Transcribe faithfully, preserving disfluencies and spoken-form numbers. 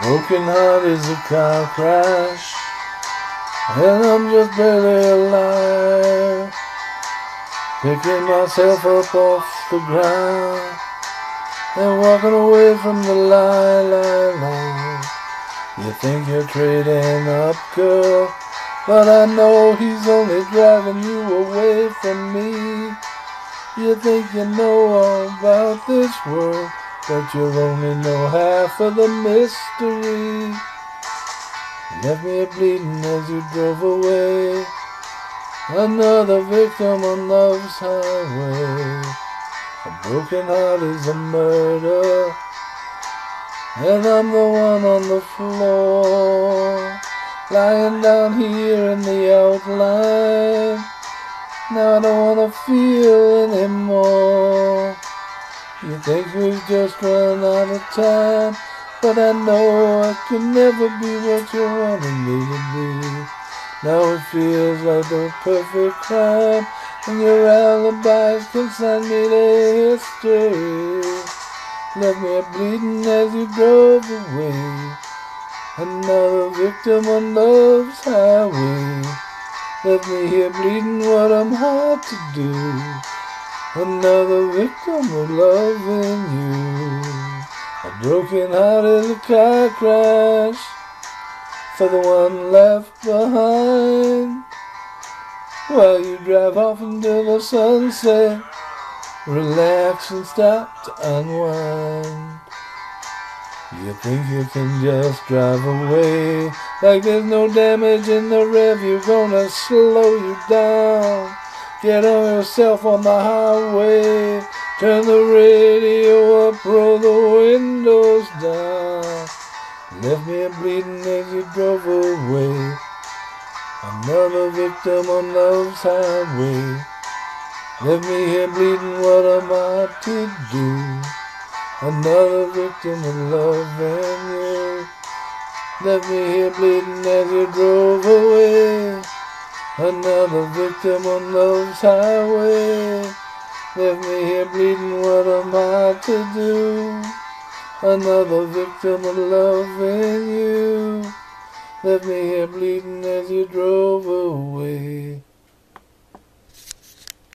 Broken heart is a car crash, and I'm just barely alive. Picking myself up off the ground and walking away from the lie, lie, lie. You think you're trading up, girl, but I know he's only driving you away from me. You think you know all about this world, but you only know half of the mystery. You left me bleeding as you drove away, another victim on love's highway. A broken heart is a murder, and I'm the one on the floor, lying down here in the outline. Now I don't wanna feel anymore. You think we've just run out of time, but I know I can never be what you wanted me to be. Now it feels like the perfect crime, and your alibis consigned me to history. Left me bleeding as you drove away, another victim on love's highway. Left me here bleeding what I'm hard to do, another victim of loving you. A broken heart is a car crash for the one left behind, while you drive off into the sunset, relax and stop to unwind. You think you can just drive away, like there's no damage in the rev, you're gonna slow you down. Get on yourself on the highway, turn the radio up, roll the windows down. Left me bleeding as you drove away, another victim on love's highway. Left me here bleeding, what am I to do? Another victim of loving you. Left me here bleeding as you drove away, another victim on love's highway. Left me here bleeding, what am I to do? Another victim of loving you. Left me here bleeding as you drove away.